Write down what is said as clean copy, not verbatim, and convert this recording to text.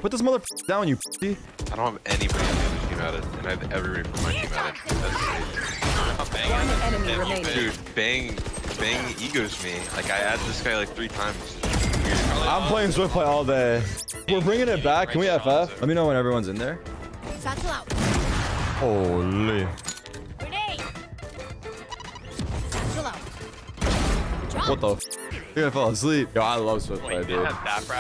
Put this motherfucker down, you p***y. I don't have anybody on the team added, and I have everybody from my team added. That's Enemy remaining. dude, Bang egos me. Like, I added this guy like 3 times. I'm playing Swiftplay all day. We're bringing it back. Can we FF? Let me know when everyone's in there. Satchel out. Holy. Grenade. Satchel out. Drop. What the f? You're gonna fall asleep. Yo, I love Swiftplay, dude.